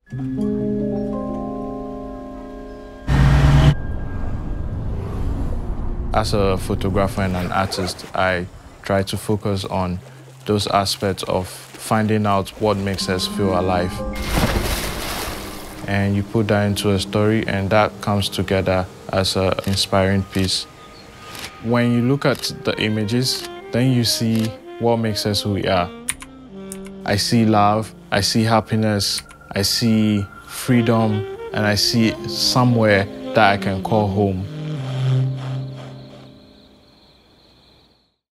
As a photographer and an artist, I try to focus on those aspects of finding out what makes us feel alive. And you put that into a story, and that comes together as an inspiring piece. When you look at the images, then you see what makes us who we are. I see love, I see happiness, I see freedom, and I see somewhere that I can call home.